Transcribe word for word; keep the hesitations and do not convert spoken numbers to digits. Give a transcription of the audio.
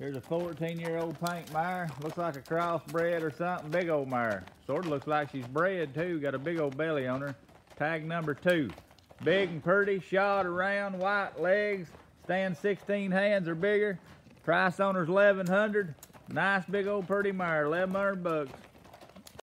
Here's a fourteen year old pink mare. Looks like a crossbred or something. Big old mare. Sort of looks like she's bred too. Got a big old belly on her. Tag number two. Big and pretty, shod around, white legs. Stand sixteen hands or bigger. Price on her's eleven hundred. Nice big old pretty mare, eleven hundred bucks.